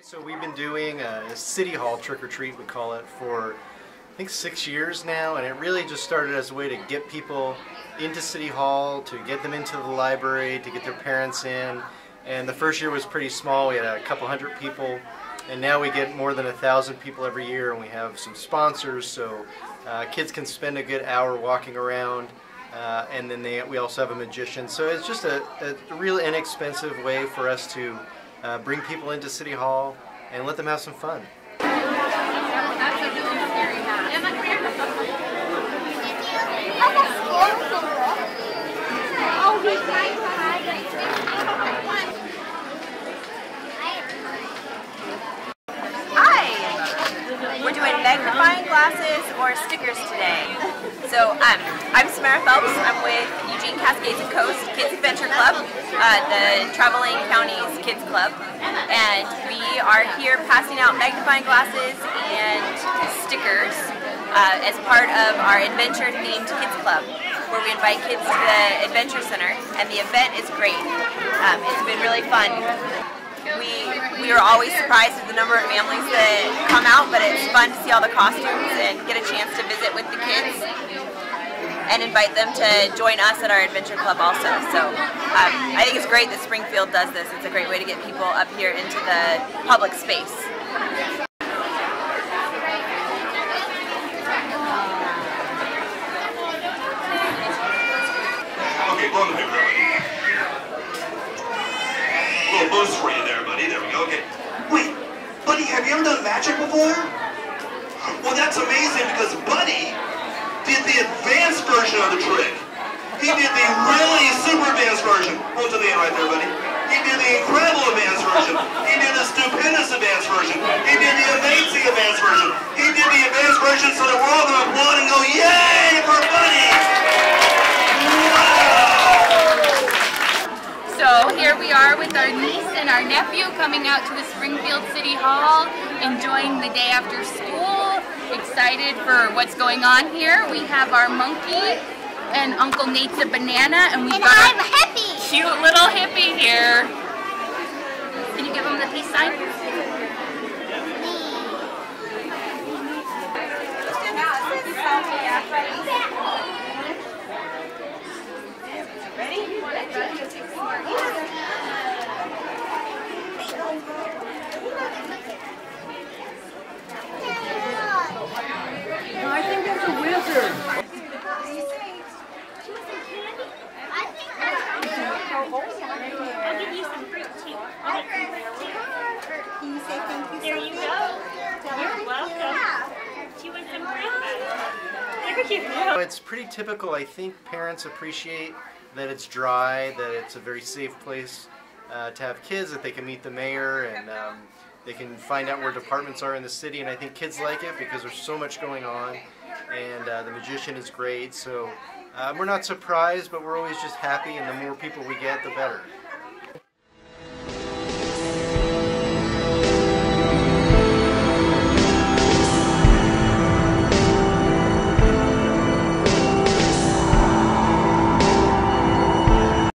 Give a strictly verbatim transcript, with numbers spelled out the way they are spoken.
So we've been doing a City Hall trick-or-treat, we call it, for I think six years now, and it really just started as a way to get people into City Hall, to get them into the library, to get their parents in. And the first year was pretty small, we had a couple hundred people, and now we get more than a thousand people every year, and we have some sponsors, so uh, kids can spend a good hour walking around. Uh, and then they, we also have a magician. So it's just a, a real inexpensive way for us to uh, bring people into City Hall and let them have some fun. We're doing magnifying glasses or stickers today. So um, I'm Samara Phelps. I'm with Eugene Cascades and Coast Kids Adventure Club, uh, the Traveling Counties Kids Club, and we are here passing out magnifying glasses and stickers uh, as part of our adventure-themed Kids Club, where we invite kids to the Adventure Center, and the event is great. Um, it's been really fun. We, we are always surprised at the number of families that come out, but it's fun to see all the costumes and get a chance to visit with the kids and invite them to join us at our Adventure Club also. So um, I think it's great that Springfield does this. It's a great way to get people up here into the public space. Okay, blow the paper, buddy. A little boost for you there, buddy. There we go. Okay. Wait, Buddy, have you ever done magic before? Well, that's amazing because Buddy did the advanced version of the trick. He did the really super advanced version. Hold to the end right there, buddy. He did the incredible advanced version. He did the stupendous advanced version. He did the amazing advanced version. He did the advanced version so that we're all going to applaud and go, yay for Buddy! So here we are with our niece and our nephew coming out to the Springfield City Hall, enjoying the day after school, excited for what's going on here. We have our monkey and Uncle Nate's a banana, and we've and got I'm a hippie. cute little hippie here. Can you give him the peace sign? I think that's a wizard. I'll give you some fruit too. Can you say thank you? There you go. You're welcome. Do you want some breakfast? There you go. It's pretty typical. I think parents appreciate that it's dry, that it's a very safe place uh, to have kids, that they can meet the mayor and um, they can find out where departments are in the city, and I think kids like it because there's so much going on, and uh, the magician is great, so uh, we're not surprised, but we're always just happy, and the more people we get, the better.